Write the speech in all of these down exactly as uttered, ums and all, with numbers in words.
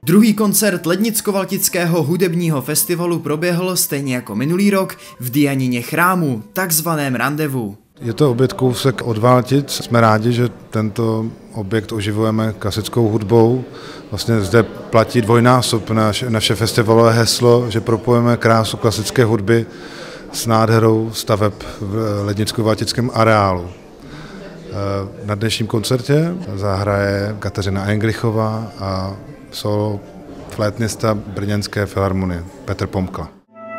Druhý koncert Lednicko-Valtického hudebního festivalu proběhl stejně jako minulý rok v Dianině chrámu, takzvaném randevu. Je to objekt kousek od Valtic. Jsme rádi, že tento objekt oživujeme klasickou hudbou. Vlastně zde platí dvojnásob naše, naše festivalové heslo, že propojeme krásu klasické hudby s nádherou staveb v Lednicko-Valtickém areálu. Na dnešním koncertě zahraje Kateřina Englichová a solo flétnista brněnské filharmonie Petr Pomkla.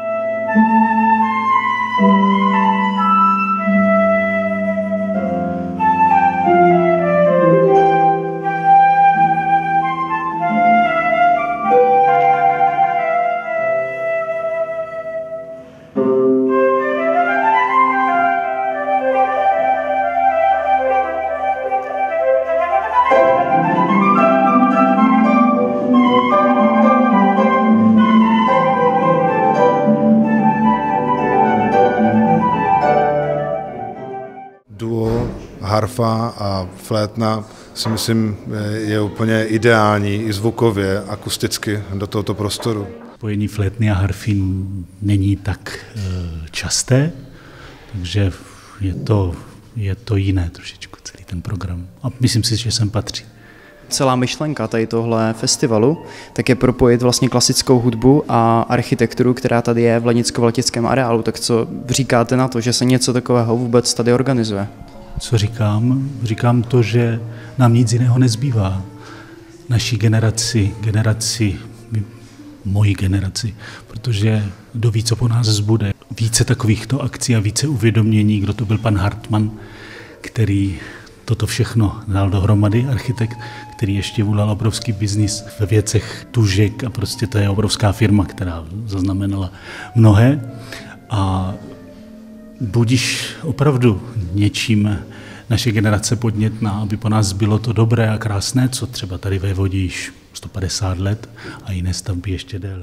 Duo, harfa a flétna si myslím je úplně ideální i zvukově, akusticky do tohoto prostoru. Spojení flétny a harfy není tak časté, takže je to, je to jiné trošičku celý ten program. A myslím si, že sem patří. Celá myšlenka tady tohle festivalu tak je propojit vlastně klasickou hudbu a architekturu, která tady je v Lednicko-Valtickém areálu. Tak co říkáte na to, že se něco takového vůbec tady organizuje? Co říkám? Říkám to, že nám nic jiného nezbývá. Naší generaci, generaci, mojí generaci, protože kdo ví, co po nás zbude. Více takovýchto akcí a více uvědomění, kdo to byl pan Hartmann, který toto všechno dal dohromady, architekt, který ještě udělal obrovský biznis ve věcech tužek a prostě to je obrovská firma, která zaznamenala mnohé. A budiž opravdu něčím naše generace podnětná, aby po nás bylo to dobré a krásné, co třeba tady vévodí již sto padesát let a jiné stavby ještě déle.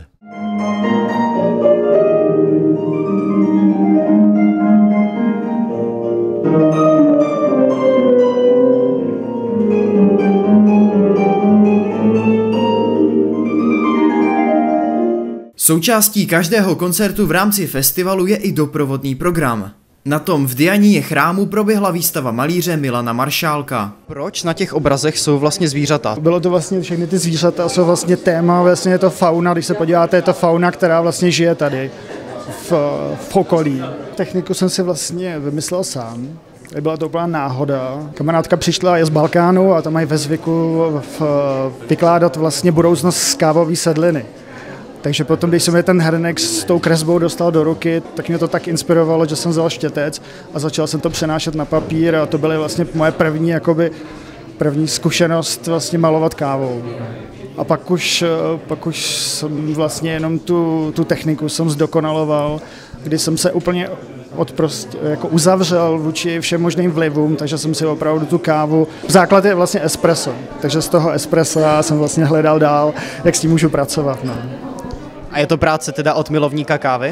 Součástí každého koncertu v rámci festivalu je i doprovodný program. Na tom v Dianině chrámu proběhla výstava malíře Milana Maršálka. Proč na těch obrazech jsou vlastně zvířata? Bylo to vlastně, všechny ty zvířata jsou vlastně téma, vlastně je to fauna, když se podíváte, je to fauna, která vlastně žije tady v, v okolí. Techniku jsem si vlastně vymyslel sám. Byla to úplná náhoda. Kamarádka přišla, je z Balkánu a tam mají ve zvyku v, vykládat vlastně budoucnost z kávové sedliny. Takže potom, když jsem mi ten hrnek s tou kresbou dostal do ruky, tak mě to tak inspirovalo, že jsem vzal štětec a začal jsem to přenášet na papír a to byly vlastně moje první, jakoby, první zkušenost vlastně malovat kávou. A pak už, pak už jsem vlastně jenom tu, tu techniku jsem zdokonaloval, kdy jsem se úplně odprost, jako uzavřel vůči všem možným vlivům, takže jsem si opravdu tu kávu, základ je vlastně espresso, takže z toho espressa jsem vlastně hledal dál, jak s tím můžu pracovat. No. A je to práce teda od milovníka kávy?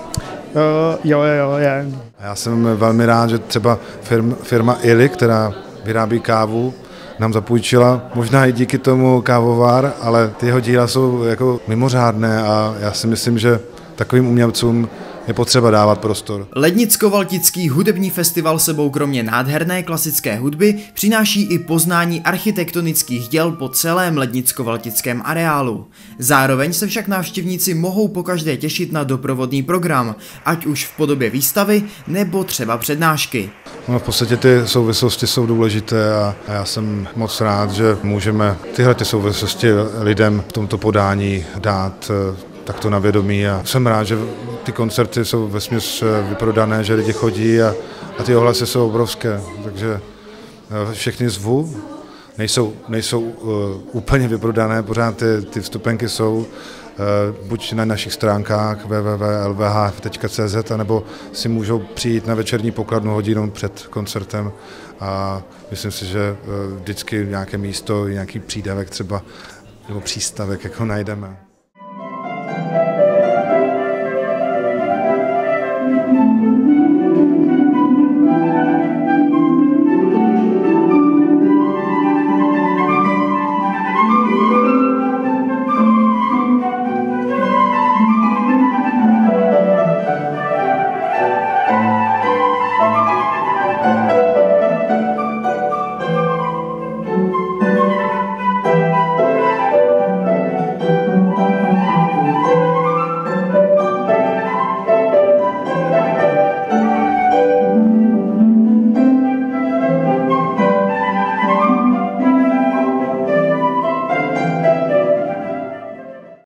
Uh, jo, jo, je. Já jsem velmi rád, že třeba firma, firma Illy, která vyrábí kávu, nám zapůjčila možná i díky tomu kávovar, ale ty jeho díla jsou jako mimořádné a já si myslím, že takovým umělcům je potřeba dávat prostor. Lednicko-Valtický hudební festival sebou kromě nádherné klasické hudby přináší i poznání architektonických děl po celém Lednicko-Valtickém areálu. Zároveň se však návštěvníci mohou pokaždé těšit na doprovodný program, ať už v podobě výstavy nebo třeba přednášky. No, v podstatě ty souvislosti jsou důležité a já jsem moc rád, že můžeme tyhle ty souvislosti lidem v tomto podání dát takto na vědomí a jsem rád, že ty koncerty jsou vesměs vyprodané, že lidi chodí a, a ty ohlasy jsou obrovské, takže všechny zvu, nejsou, nejsou uh, úplně vyprodané, pořád ty, ty vstupenky jsou uh, buď na našich stránkách w w w tečka l v h tečka c z nebo si můžou přijít na večerní pokladnu hodinu před koncertem a myslím si, že uh, vždycky nějaké místo, nějaký přídavek třeba nebo přístavek jako najdeme.